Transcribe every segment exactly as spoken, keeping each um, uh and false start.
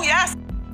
yes.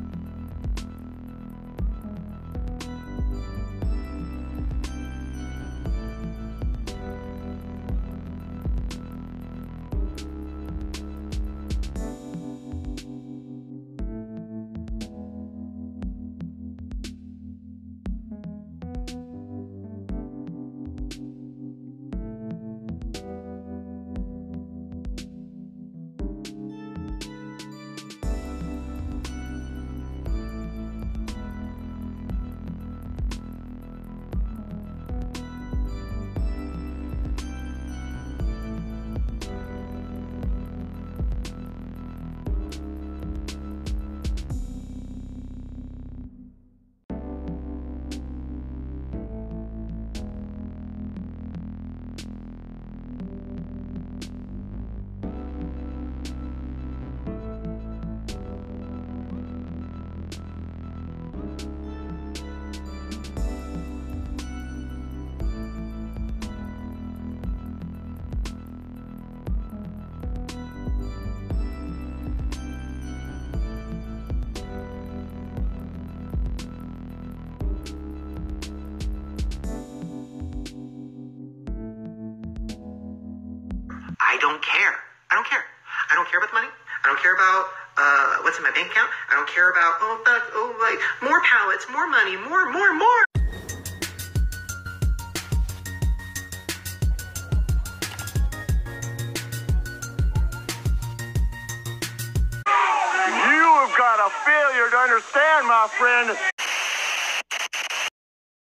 I don't care. I don't care. I don't care about the money. I don't care about uh, what's in my bank account. I don't care about, oh, fuck, oh, like, more pallets, more money, more, more, more. You have got a failure to understand, my friend.